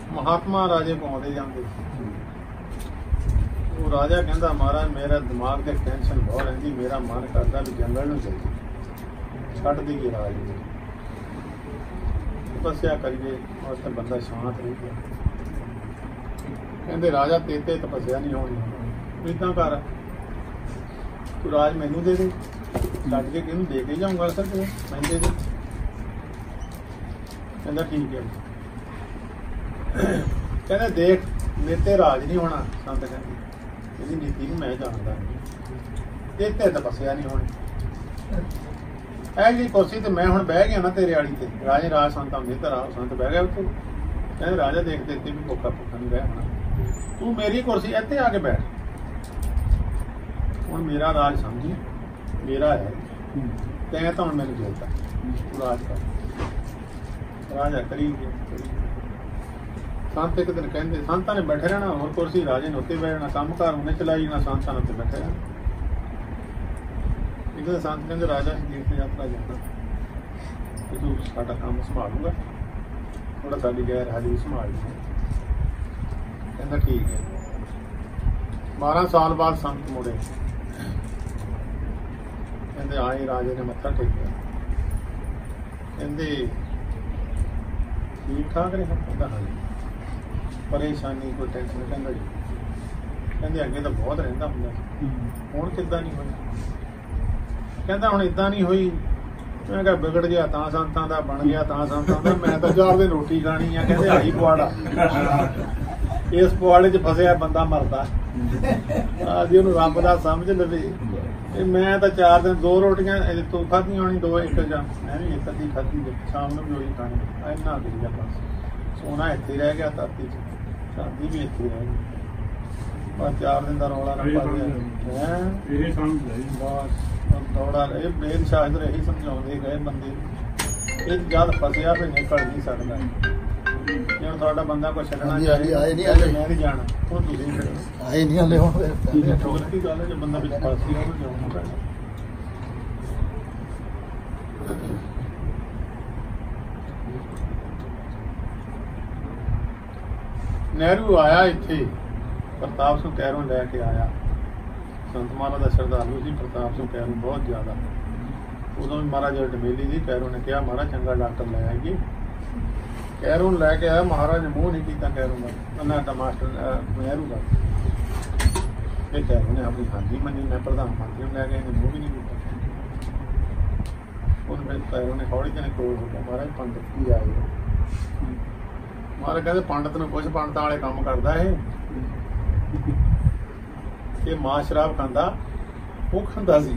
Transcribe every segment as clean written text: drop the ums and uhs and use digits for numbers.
महात्मा राजे को आते जाते। वो राजा कहता महाराज मेरा दिमाग से टेंशन बहुत रही, मेरा मन करता भी जंगल में चलिए, छड़ दीए राज तपस्या करिए और बंदा शांत रह गया। कहते राजा तेते तपस्या नहीं होनी, इदा कर तू राज मैनू दे दे, लट के किहनू दे के जाऊंगा सर मैं दे दे। कहता ठीक है। कहते देख मेरे राज नहीं होना, संत कहते ਇਹਦੀ ਨੀਤੀ ਨੂੰ ਮੈਂ ਜਾਣਦਾ, ਤੇ ਤਪੱਸਿਆ ਨਹੀਂ ਹੋਣੀ। ਇਹ ਜਿਹੜੀ ਕੁਰਸੀ ਤੇ ਮੈਂ ਹੁਣ ਬਹਿ ਗਿਆ ਨਾ ਤੇਰੇ ਵਾਲੀ ਤੇ, ਰਾਜੇ ਰਾਜ ਸੰਤ ਹੁੰਦੇ ਤਾਂ ਰਾਜ ਸੰਤ ਬਹਿ ਗਿਆ ਉੱਥੇ। ਕਹਿੰਦੇ ਰਾਜਾ ਦੇਖ ਤੇ ਵੀ ਭੁੱਖਾ ਨਹੀਂ ਰਹਿ ਹੋਣਾ, ਤੂੰ ਮੇਰੀ ਕੁਰਸੀ ਇੱਥੇ ਆ ਕੇ ਬੈਠ। ਹੁਣ ਮੇਰਾ ਰਾਜ ਸਮਝੀ ਮੇਰਾ ਹੈ, ਤੈਂ ਤਾਂ ਹੁਣ ਮੈਨੂੰ ਜੋਤਾ ਤੂੰ ਰਾਜ ਕਰ। ਰਾਜਾ ਕਰੀ ਗਿਆ। संत एक दिन कहते संतां ने बैठे रहना, होर कुर्सी राजे ने उत्ते बैठना, काम कार उन्हें चलाई जाना, संतां ने उत्ते बैठे रहना। एक दिन संत कहते राजा तीर्थ यात्रा जाना, तू साडा काम संभालूगा, थोड़ा साडी गैर हाजिरी संभाल लूँ। कहता ठीक है। 12 साल बाद संत मुड़े, कहते आए राजे ने मत्था टेकिया, कहते ठीक ठाक रहा? कहता हाँ जी। परेशानी कोई टेंशन? कहता जी कहते अगे तो बहुत रहिंदा हुंदा सी, हुण किद्दां नहीं होई? कहता हुण इदां नहीं होई, मैं कहा बिगड़ गया तां संतां दा, बन गया तां संतां दा, मैं तो 4 दिन रोटी खानी आ। कहते आई पुआड़ा, इस पुआड़े च फसिया बंदा मरदा जी, उहनूं रब दा समझ लवे। मैं तो 4 दिन 2 रोटियां तू खाधियां होनी, 2 एक जा मैं भी एक अद्धी खाधी, शाम नूं भी ਉਹੀ खानी। इन्ना करिया बस, सोना इत्थे रह गया धरती च, शादी भी इत्थे रह गई, बस 4 दिन का रौला ना पा गया। बस दौड़ा रहे मेन शास्त्र यही समझाते गए बंदे ये जल फसिया फिर निकल नहीं सकता। जे हुण तुहाडा बंदा कोई छड्डना चाहे मैं नहीं जाना, हुण तुसीं नहीं छड्डना, आए नहीं हले हुण ठोक की गल है। जे बंदा विच फस गया ਉਹਨੂੰ ਜਾਣਾ ਪੈਣਾ। नेहरू आया इत्थे, प्रताप सिंह कैरों लैके आया। संत महाराज का श्रद्धालु सी प्रताप सिंह कैरों बहुत ज़्यादा। उदों भी महाराज डमेली दी कैरों ने कहा महाराज चंगा डॉक्टर लै आइए। कैरों लैके आया, महाराज ने मूँह नहीं किया कैरों का, ना मास्टर नेहरू का। फिर कैरों ने अपनी हाजी मनी, मैं प्रधानमंत्री में लैके इन्हें मूँह भी नहीं किया। उन फिर कैरों ने हौली जने कोल हो गया, महाराज पंडित की आए। महाराज कहते पंडित नूं पुछ, पंडित वाले काम करदा है, ये मां शराब खांदा, वो खांदा सी।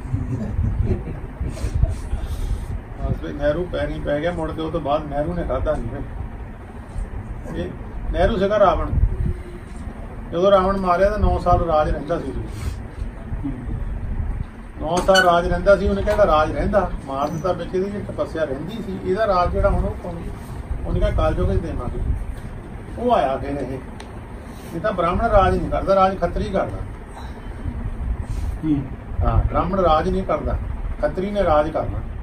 नेहरू पैरी पै गया, मुड़ के उस तो बाद नेहरू ने खाधा नहीं। नेहरू सीगा रावण, जो रावण मारिया तो 9 साल राज रहिंदा सी। 9 साल राज रहिंदा सी, उन्हें कहता राज रहिंदा, मार दिता बिच इहदी तपस्या रहिंदी सी, इहदा राज जिहड़ा हुण उन्हें कहा कालजोग देवांगे। वो आया फिर ये तो ब्राह्मण राज नहीं करता, राज खत्री करता। हाँ ब्राह्मण राज नहीं करता, खत्री ने राज करना।